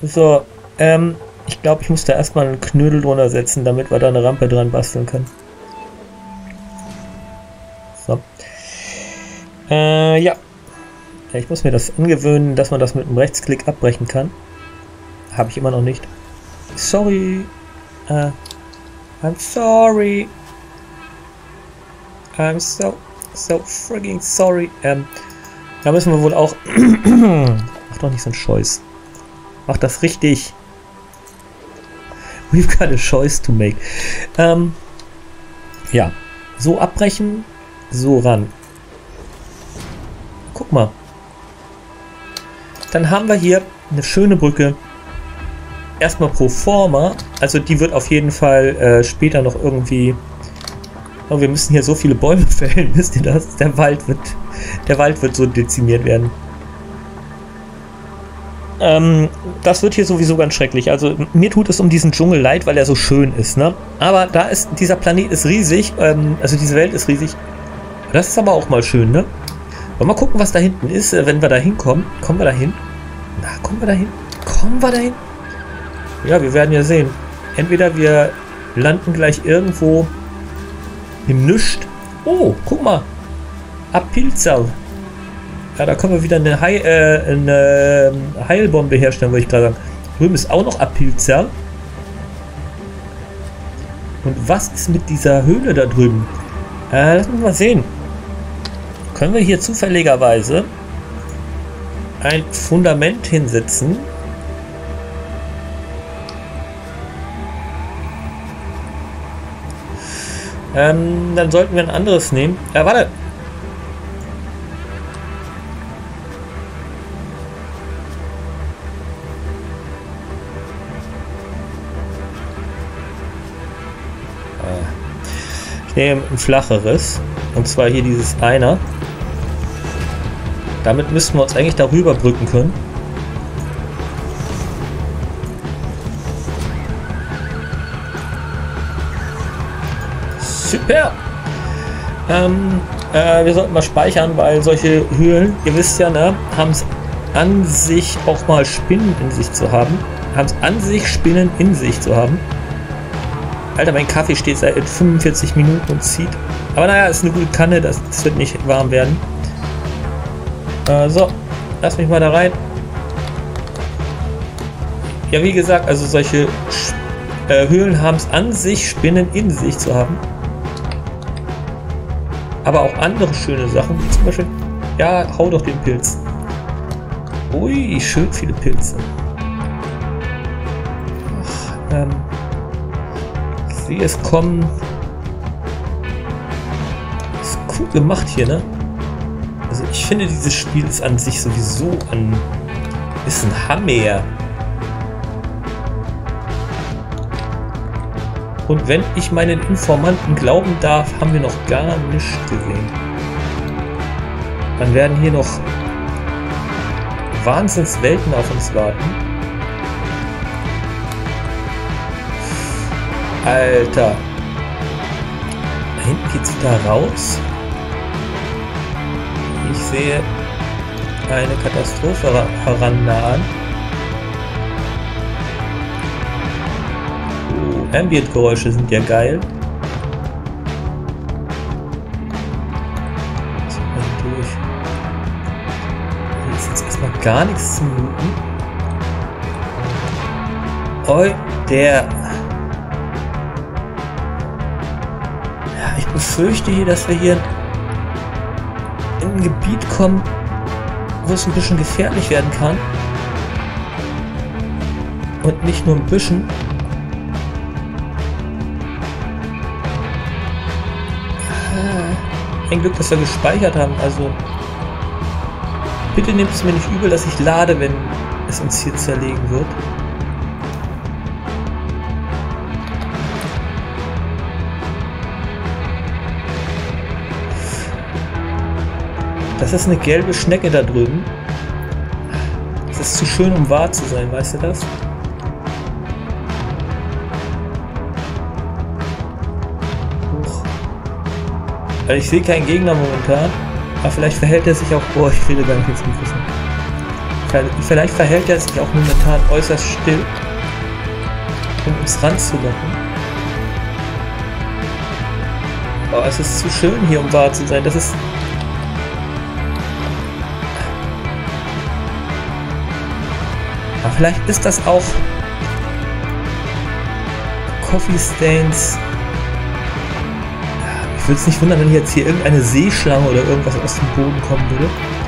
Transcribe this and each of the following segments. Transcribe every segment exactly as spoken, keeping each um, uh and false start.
So, ähm, ich glaube, ich muss da erstmal einen Knödel drunter setzen, damit wir da eine Rampe dran basteln können. So. Äh, ja. Ich muss mir das angewöhnen, dass man das mit einem Rechtsklick abbrechen kann. Habe ich immer noch nicht. Sorry. Uh, I'm sorry. I'm so, so frigging sorry. Ähm, da müssen wir wohl auch... Mach doch nicht so einen Scheiß. Mach das richtig. We've got a choice to make. Ähm, ja. So abbrechen. So ran. Guck mal. Dann haben wir hier eine schöne Brücke. Erstmal pro forma. Also die wird auf jeden Fall äh, später noch irgendwie... Oh, wir müssen hier so viele Bäume fällen. Wisst ihr das? Der Wald wird, der Wald wird so dezimiert werden. Ähm, das wird hier sowieso ganz schrecklich. Also mir tut es um diesen Dschungel leid, weil er so schön ist. Ne? Aber da ist, dieser Planet ist riesig. Ähm, also diese Welt ist riesig. Das ist aber auch mal schön, ne? Wollen wir mal gucken, was da hinten ist, wenn wir da hinkommen. Kommen wir da hin? Na, kommen wir da hin? Kommen wir da hin? Ja, wir werden ja sehen. Entweder wir landen gleich irgendwo im Nüscht. Oh, guck mal. Apilzerl. Ja, da können wir wieder eine, Heil, äh, eine Heilbombe herstellen, würde ich gerade sagen. Drüben ist auch noch Apilzerl. Und was ist mit dieser Höhle da drüben? Äh, lass uns mal sehen. Können wir hier zufälligerweise ein Fundament hinsetzen? Ähm, dann sollten wir ein anderes nehmen. Ja, warte. Ich nehme ein flacheres. Und zwar hier dieses einer. Damit müssten wir uns eigentlich darüber brücken können. Super! Ähm, äh, wir sollten mal speichern, weil solche Höhlen, ihr wisst ja, ne, haben es an sich auch mal Spinnen in sich zu haben. Haben es an sich Spinnen in sich zu haben. Alter, mein Kaffee steht seit fünfundvierzig Minuten und zieht. Aber naja, ist eine gute Kanne, das, das wird nicht warm werden. Äh, so, lass mich mal da rein. Ja, wie gesagt, also solche äh, Höhlen haben es an sich, Spinnen in sich zu haben. Aber auch andere schöne Sachen, wie zum Beispiel, ja, hau doch den Pilz. Ui, schön viele Pilze. Ach, ähm, ich sehe es kommen. Ist cool gemacht hier, ne? Also ich finde, dieses Spiel ist an sich sowieso ein, ist ein Hammer. Und wenn ich meinen Informanten glauben darf, haben wir noch gar nichts gesehen. Dann werden hier noch Wahnsinnswelten auf uns warten. Alter. Da hinten geht's wieder raus. Ich sehe eine Katastrophe herannahen. Oh, Ambient-Geräusche sind ja geil. So, durch. Hier ist jetzt erstmal gar nichts zu looten. Oh, der. Ja, ich befürchte hier, dass wir hier in ein Gebiet kommen, wo es ein bisschen gefährlich werden kann. Und nicht nur ein bisschen. Ein Glück, dass wir gespeichert haben. Also bitte nehmt es mir nicht übel, dass ich lade, wenn es uns hier zerlegen wird. Das ist eine gelbe Schnecke da drüben. Das ist zu schön, um wahr zu sein, weißt du das? Huch. Also ich sehe keinen Gegner momentan. Aber vielleicht verhält er sich auch... Boah, ich rede gar nicht ins Mikrofon. Vielleicht verhält er sich auch momentan äußerst still, um uns ranzulocken. Aber es ist zu schön hier, um wahr zu sein. Das ist... Aber vielleicht ist das auch Coffee Stains. Ich würde es nicht wundern, wenn jetzt hier irgendeine Seeschlange oder irgendwas aus dem Boden kommen würde.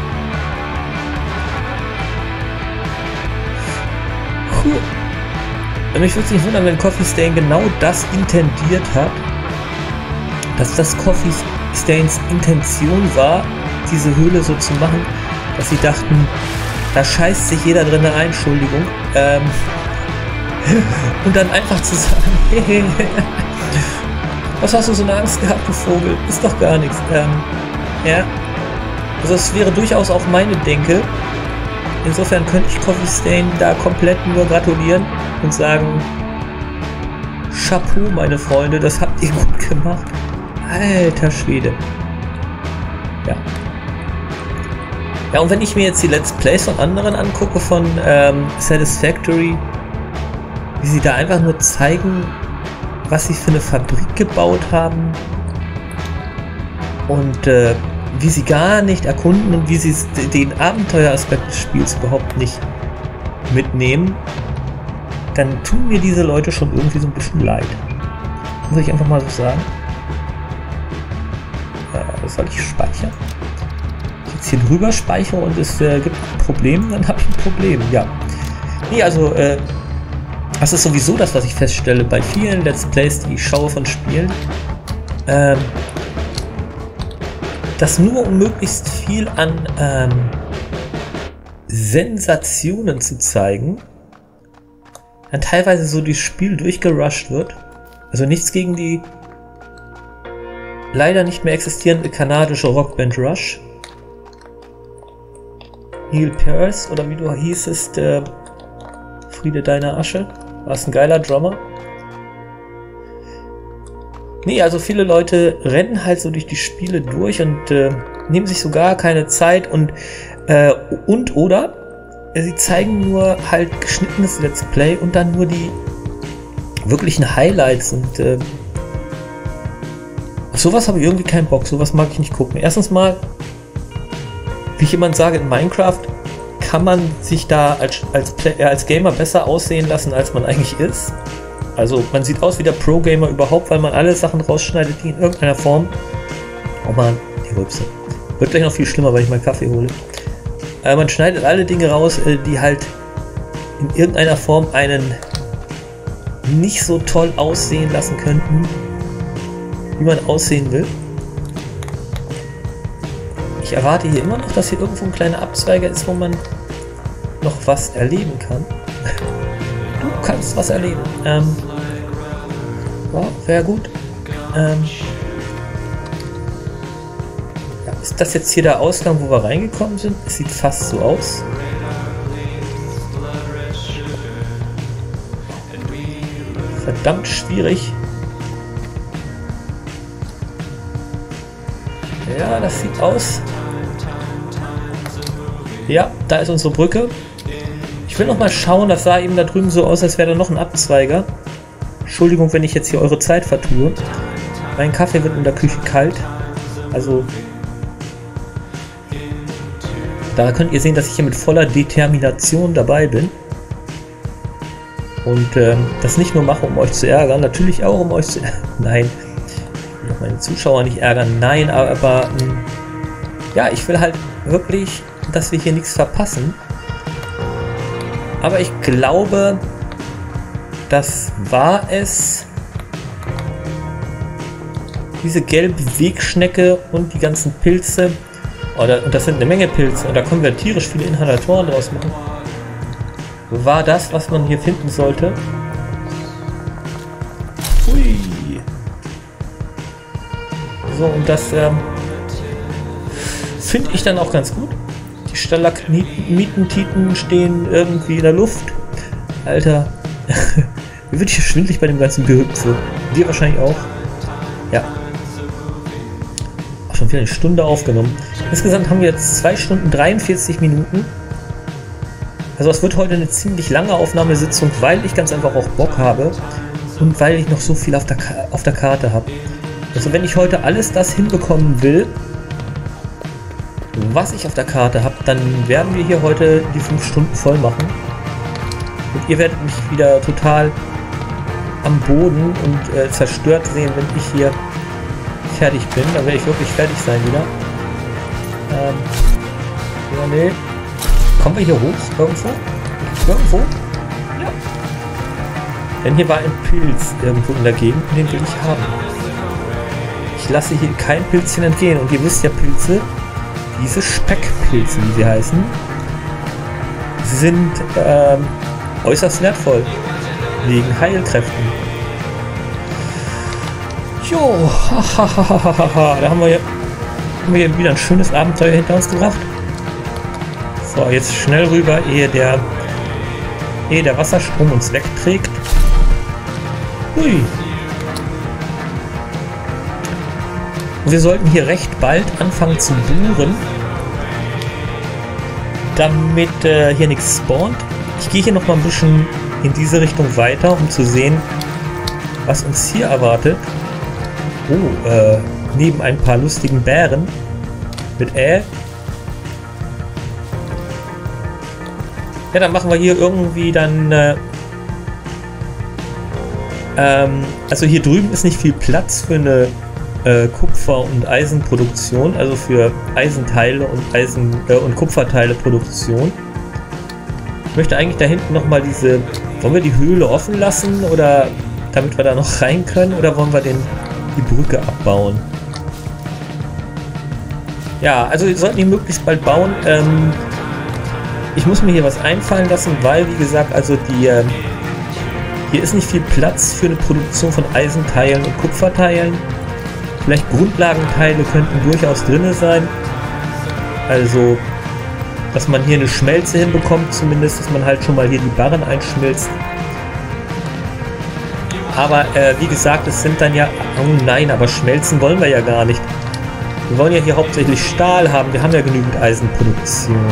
Puh. Mich würde es nicht wundern, wenn Coffee Stain genau das intendiert hat. Dass das Coffee Stains Intention war, diese Höhle so zu machen, dass sie dachten, da scheißt sich jeder drin ein, Entschuldigung. Ähm, und dann einfach zu sagen, was hast du so eine Angst gehabt, du Vogel? Ist doch gar nichts. Ähm, ja. Also es wäre durchaus auch meine Denke. Insofern könnte ich Coffee Stain da komplett nur gratulieren und sagen, Chapeau, meine Freunde, das habt ihr gut gemacht. Alter Schwede. Ja. Ja, und wenn ich mir jetzt die Let's Plays von anderen angucke, von ähm, Satisfactory, wie sie da einfach nur zeigen, was sie für eine Fabrik gebaut haben und äh, wie sie gar nicht erkunden und wie sie den Abenteueraspekt des Spiels überhaupt nicht mitnehmen, dann tun mir diese Leute schon irgendwie so ein bisschen leid. Muss ich einfach mal so sagen. Äh, soll ich speichern? Wenn ich jetzt hier drüber speichere und es äh, gibt ein Problem, dann habe ich ein Problem, ja. Nee, also, äh, das ist sowieso das, was ich feststelle bei vielen Let's Plays, die ich schaue von Spielen. Ähm, dass nur um möglichst viel an ähm, Sensationen zu zeigen, dann teilweise so das Spiel durchgerusht wird. Also nichts gegen die leider nicht mehr existierende kanadische Rockband Rush. Neil Pearce, oder wie du hießest, äh, Friede deiner Asche. Warst ein geiler Drummer. Nee, also viele Leute rennen halt so durch die Spiele durch und äh, nehmen sich sogar keine Zeit und äh, und oder äh, sie zeigen nur halt geschnittenes Let's Play und dann nur die wirklichen Highlights und äh, auf sowas habe ich irgendwie keinen Bock, sowas mag ich nicht gucken. Erstens mal, wie ich jemand sage, in Minecraft kann man sich da als, als, Play, als Gamer besser aussehen lassen, als man eigentlich ist. Also man sieht aus wie der Pro-Gamer überhaupt, weil man alle Sachen rausschneidet, die in irgendeiner Form... Oh man, die Rülpse. Wird gleich noch viel schlimmer, weil ich meinen Kaffee hole. Aber man schneidet alle Dinge raus, die halt in irgendeiner Form einen nicht so toll aussehen lassen könnten, wie man aussehen will. Ich erwarte hier immer noch, dass hier irgendwo ein kleiner Abzweiger ist, wo man noch was erleben kann. Du kannst was erleben. Ähm, ja, wäre gut. Ähm, ja, ist das jetzt hier der Ausgang, wo wir reingekommen sind? Es sieht fast so aus. Verdammt schwierig. Ja, das sieht aus. Ja, da ist unsere Brücke. Ich will noch mal schauen, das sah eben da drüben so aus, als wäre da noch ein Abzweiger. Entschuldigung, wenn ich jetzt hier eure Zeit vertue. Mein Kaffee wird in der Küche kalt. Also, da könnt ihr sehen, dass ich hier mit voller Determination dabei bin. Und ähm, das nicht nur mache, um euch zu ärgern, natürlich auch, um euch zu ärgern. Nein, ich will auch meine Zuschauer nicht ärgern. Nein, aber, aber ähm, ja, ich will halt wirklich, dass wir hier nichts verpassen. Aber ich glaube, das war es. Diese gelbe Wegschnecke und die ganzen Pilze. Oh, da, und das sind eine Menge Pilze. Und da können wir tierisch viele Inhalatoren draus machen. War das, was man hier finden sollte? Hui. So, und das ähm, finde ich dann auch ganz gut. Die Stalagmitentiten stehen irgendwie in der Luft. Alter, mir wird hier schwindelig bei dem ganzen Gehüpfe. Dir wahrscheinlich auch. Ja. Auch schon wieder eine Stunde aufgenommen. Insgesamt haben wir jetzt zwei Stunden dreiundvierzig Minuten. Also es wird heute eine ziemlich lange Aufnahmesitzung, weil ich ganz einfach auch Bock habe und weil ich noch so viel auf der, Ka auf der Karte habe. Also wenn ich heute alles das hinbekommen will, was ich auf der Karte habe, dann werden wir hier heute die fünf Stunden voll machen. Und ihr werdet mich wieder total am Boden und äh, zerstört sehen, wenn ich hier fertig bin. Dann werde ich wirklich fertig sein wieder. Ähm, ja, nee. Kommen wir hier hoch? Irgendwo? Irgendwo? Ja. Denn hier war ein Pilz irgendwo in der Gegend und den will ich haben. Ich lasse hier kein Pilzchen entgehen. Und ihr wisst ja, Pilze, diese Speckpilze, wie sie heißen, sind ähm, äußerst wertvoll. Wegen Heilkräften. Jo, da haben wir, hier, haben wir hier wieder ein schönes Abenteuer hinter uns gebracht. So, jetzt schnell rüber, ehe der, ehe der Wasserstrom uns wegträgt. Hui. Wir sollten hier recht bald anfangen zu bohren, damit äh, hier nichts spawnt. Ich gehe hier noch mal ein bisschen in diese Richtung weiter, um zu sehen, was uns hier erwartet. Oh, äh, neben ein paar lustigen Bären mit Ä. Ja, dann machen wir hier irgendwie dann... Äh, ähm, also hier drüben ist nicht viel Platz für eine äh, Kupfer- und Eisenproduktion, also für Eisenteile und Eisen- äh, und Kupferteile-Produktion. Ich möchte eigentlich da hinten nochmal diese... Wollen wir die Höhle offen lassen, oder damit wir da noch rein können, oder wollen wir den, die Brücke abbauen? Ja, also wir sollten die möglichst bald bauen. Ähm, ich muss mir hier was einfallen lassen, weil, wie gesagt, also die äh, hier ist nicht viel Platz für eine Produktion von Eisenteilen und Kupferteilen. Vielleicht Grundlagenteile könnten durchaus drin sein. Also, dass man hier eine Schmelze hinbekommt, zumindest, dass man halt schon mal hier die Barren einschmilzt. Aber äh, wie gesagt, es sind dann ja... Oh nein, aber schmelzen wollen wir ja gar nicht. Wir wollen ja hier hauptsächlich Stahl haben. Wir haben ja genügend Eisenproduktion.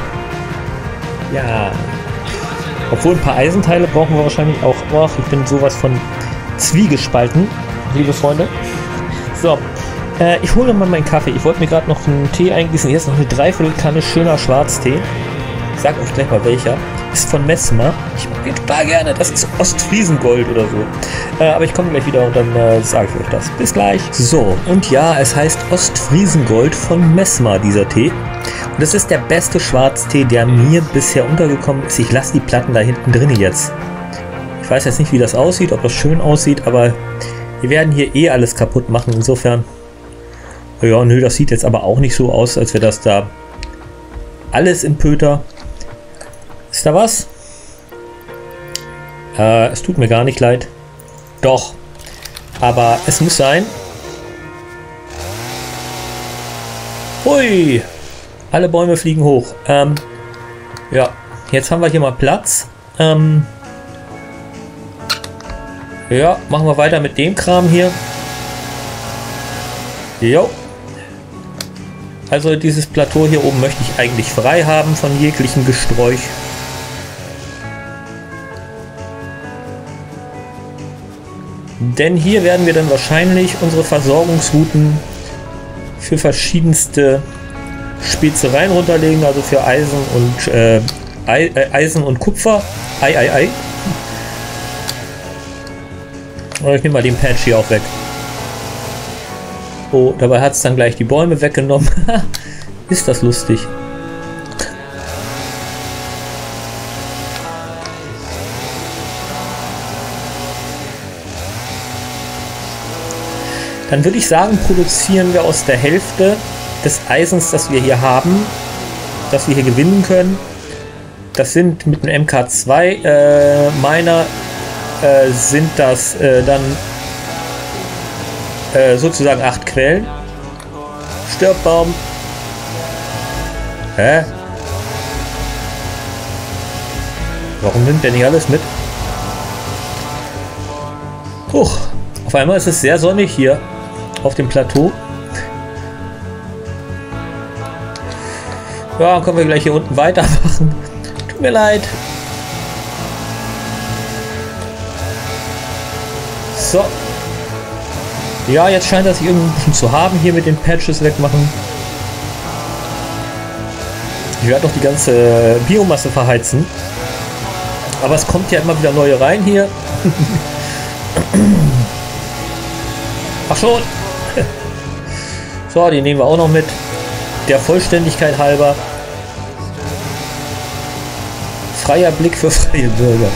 Ja. Obwohl ein paar Eisenteile brauchen wir wahrscheinlich auch. Oh, ich bin sowas von zwiegespalten, liebe Freunde. So. Äh, ich hole mal meinen Kaffee. Ich wollte mir gerade noch einen Tee eingießen. Jetzt noch eine Dreiviertelkanne schöner Schwarztee. Ich sag euch gleich mal welcher. Ist von Messmer. Ich mag den total gerne. Das ist Ostfriesengold oder so. Äh, aber ich komme gleich wieder und dann äh, sage ich euch das. Bis gleich. So, und ja, es heißt Ostfriesengold von Messmer, dieser Tee. Und das ist der beste Schwarztee, der mir bisher untergekommen ist. Ich lasse die Platten da hinten drin jetzt. Ich weiß jetzt nicht, wie das aussieht, ob das schön aussieht, aber wir werden hier eh alles kaputt machen. Insofern... Ja, nö, das sieht jetzt aber auch nicht so aus, als wäre das da alles im Pöter. Ist da was? Äh, es tut mir gar nicht leid. Doch. Aber es muss sein. Hui! Alle Bäume fliegen hoch. Ähm, ja, jetzt haben wir hier mal Platz. Ähm, ja, machen wir weiter mit dem Kram hier. Jo. Also dieses Plateau hier oben möchte ich eigentlich frei haben von jeglichem Gesträuch. Denn hier werden wir dann wahrscheinlich unsere Versorgungsrouten für verschiedenste Spezereien runterlegen, also für Eisen und äh, Ei, äh, Eisen und Kupfer. Ei, ei, ei. Und ich nehme mal den Patch hier auch weg. Oh, dabei hat es dann gleich die Bäume weggenommen. Ist das lustig. Dann würde ich sagen, produzieren wir aus der Hälfte des Eisens, das wir hier haben, das wir hier gewinnen können. Das sind mit dem M K zwei äh, Miner äh, sind das äh, dann äh, sozusagen acht Quellen. Stirbbaum. Hä? Warum nimmt der nicht alles mit? Huch, auf einmal ist es sehr sonnig hier auf dem Plateau. Ja, dann können wir gleich hier unten weitermachen. Tut mir leid. So. Ja, jetzt scheint das irgendwie ein bisschen zu haben hier mit den Patches wegmachen. Ich werde doch die ganze Biomasse verheizen. Aber es kommt ja immer wieder neue rein hier. Ach schon. So, die nehmen wir auch noch mit. Der Vollständigkeit halber. Freier Blick für freie Bürger.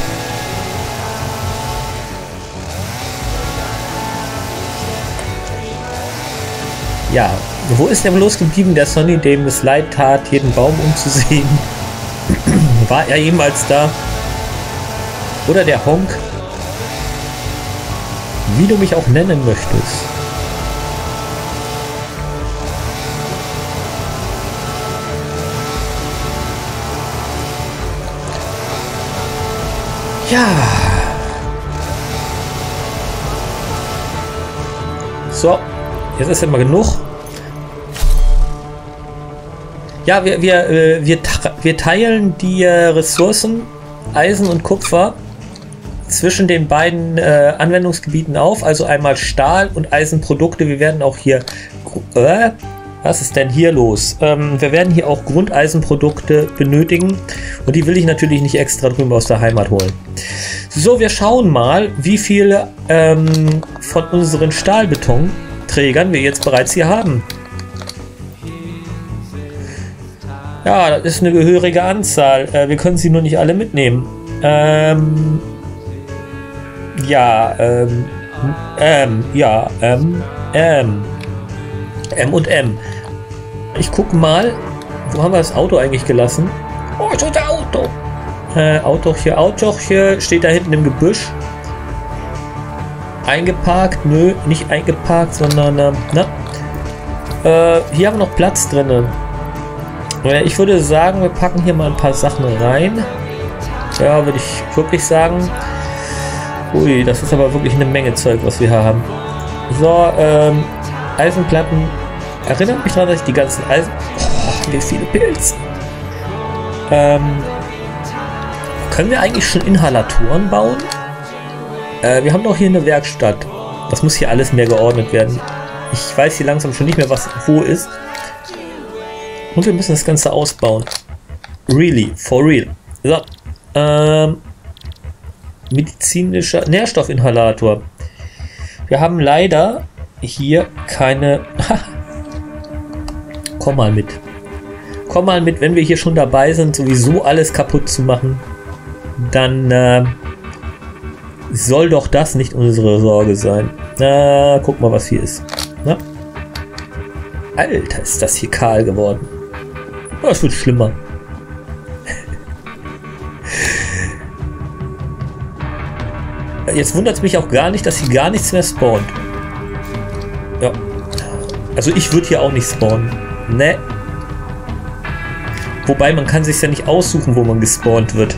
Ja, wo ist der bloß geblieben, der Sonny, dem es leid tat, jeden Baum umzusehen? War er jemals da? Oder der Honk? Wie du mich auch nennen möchtest. Ja. So. Jetzt ist immer genug. Ja, wir, wir, äh, wir, wir teilen die äh, Ressourcen Eisen und Kupfer zwischen den beiden äh, Anwendungsgebieten auf. Also einmal Stahl und Eisenprodukte. Wir werden auch hier... Äh, was ist denn hier los? Ähm, wir werden hier auch Grundeisenprodukte benötigen. Und die will ich natürlich nicht extra drüben aus der Heimat holen. So, wir schauen mal, wie viele ähm, von unseren Stahlbeton Trägern wir jetzt bereits hier haben. Ja, das ist eine gehörige Anzahl. Äh, wir können sie nur nicht alle mitnehmen. Ähm, ja, ähm, ähm, ja, ähm, ähm, M und M. Ich gucke mal, wo haben wir das Auto eigentlich gelassen? Oh, ist unser Auto. Äh, Auto hier, Auto hier steht da hinten im Gebüsch. Eingeparkt? Nö, nicht eingeparkt, sondern äh, na. Äh, hier haben wir noch Platz drin. Äh, ich würde sagen, wir packen hier mal ein paar Sachen rein. Ja, würde ich wirklich sagen. Ui, das ist aber wirklich eine Menge Zeug, was wir hier haben. So, ähm, Eisenplatten. Erinnert mich daran, dass ich die ganzen Eisen... Oh, wie viele Pilze. Ähm, können wir eigentlich schon Inhalatoren bauen? Äh, wir haben doch hier eine Werkstatt. Das muss hier alles mehr geordnet werden. Ich weiß hier langsam schon nicht mehr, was wo ist. Und wir müssen das Ganze ausbauen. Really, for real. So. Ähm, medizinischer Nährstoffinhalator. Wir haben leider hier keine... Komm mal mit. Komm mal mit, wenn wir hier schon dabei sind, sowieso alles kaputt zu machen. Dann... Äh, soll doch das nicht unsere Sorge sein. Na, guck mal, was hier ist. Na? Alter, ist das hier kahl geworden. Das wird schlimmer. Jetzt wundert es mich auch gar nicht, dass hier gar nichts mehr spawnt. Ja. Also ich würde hier auch nicht spawnen. Ne. Wobei, man kann sich ja nicht aussuchen, wo man gespawnt wird.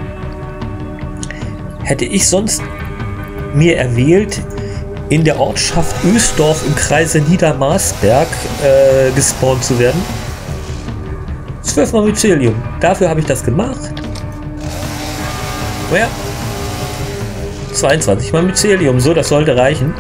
Hätte ich sonst mir erwählt, in der Ortschaft Ösdorf im Kreise Niedermarsberg äh, gespawnt zu werden. zwölf mal Mycelium. Dafür habe ich das gemacht. Ja. zweiundzwanzig mal Mycelium. So, das sollte reichen.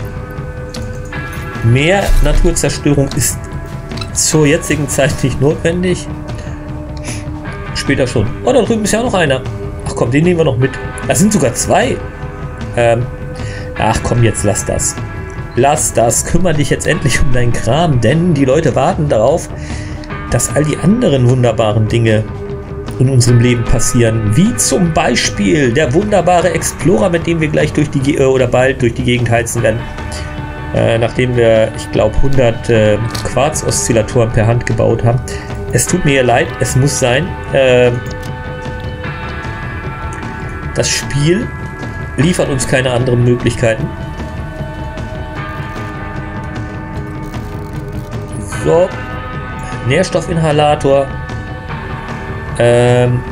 Mehr Naturzerstörung ist zur jetzigen Zeit nicht notwendig. Später schon. Oh, da drüben ist ja noch einer. Ach komm, den nehmen wir noch mit. Das sind sogar zwei. Ähm, ach komm, jetzt lass das. Lass das. Kümmere dich jetzt endlich um deinen Kram, denn die Leute warten darauf, dass all die anderen wunderbaren Dinge in unserem Leben passieren. Wie zum Beispiel der wunderbare Explorer, mit dem wir gleich durch die Ge oder bald durch die Gegend heizen werden. Äh, nachdem wir, ich glaube, hundert äh, Quarz-Oszillatoren per Hand gebaut haben. Es tut mir leid, es muss sein. Äh, das Spiel liefert uns keine anderen Möglichkeiten. So. Nährstoffinhalator. Ähm.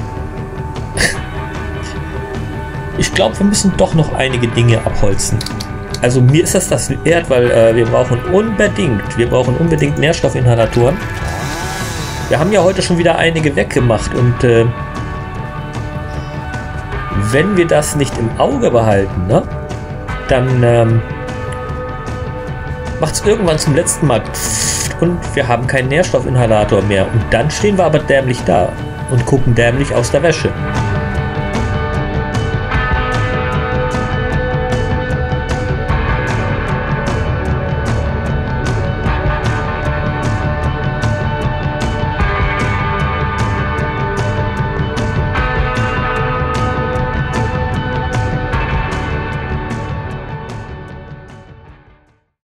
Ich glaube, wir müssen doch noch einige Dinge abholzen. Also mir ist das das wert, weil äh, wir brauchen unbedingt, wir brauchen unbedingt Nährstoffinhalatoren. Wir haben ja heute schon wieder einige weggemacht und äh, wenn wir das nicht im Auge behalten, ne, dann ähm, macht es irgendwann zum letzten Mal und wir haben keinen Nährstoffinhalator mehr. Und dann stehen wir aber dämlich da und gucken dämlich aus der Wäsche.